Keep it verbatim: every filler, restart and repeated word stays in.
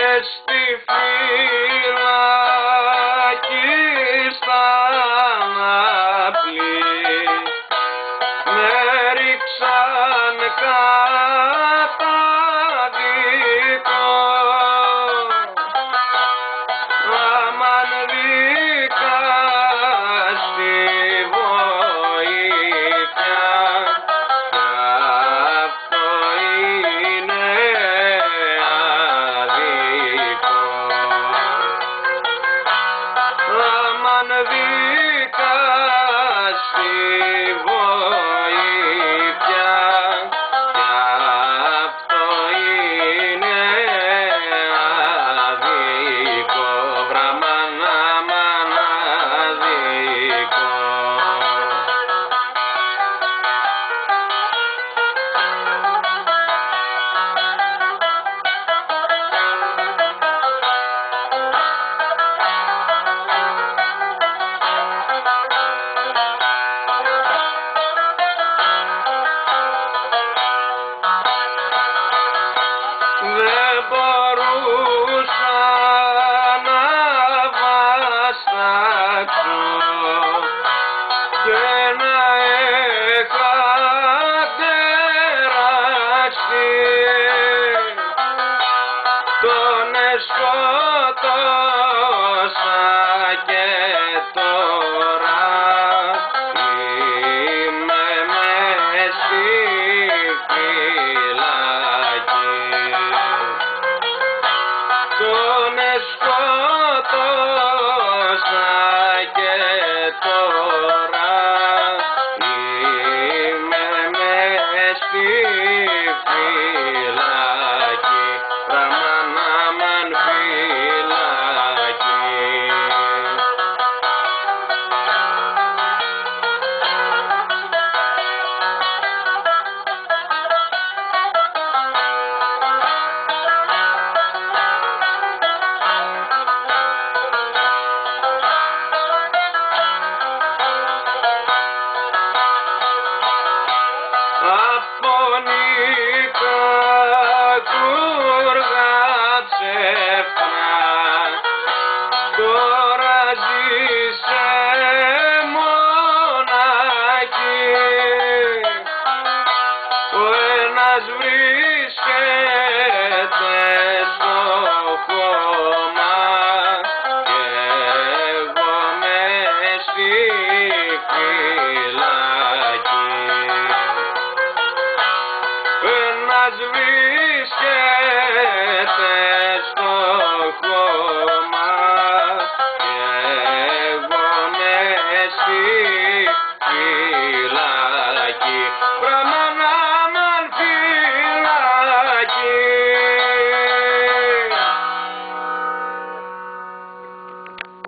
στη φυλακή στα αναπλή με ρίξαν καταδικό. Αμάν δικαστή βοήθεια κι αυτό είναι αδικό. Αμάν δικαστή βοήθεια κι αυτό είναι αδικό. Βραμάν αμάν αδικό. Δεν μπορούσα να βαστάξω και να είχα τεράξει. Τον σκότωσα και τώρα είμαι μες στη φυλακή. Τον σκότωσα και τώρα είμαι μες στη φυλακή. Ραμάν αμάν φυλακή. Απονικά κούργα ψεύτρα τώρα ζήσε μοναχή. Ο ένας βρίσκεται στο χώμα και εγώ μες στη φυλακή. Ένας βρίσκεται στο χώμα και εγώ μες στη φυλακή.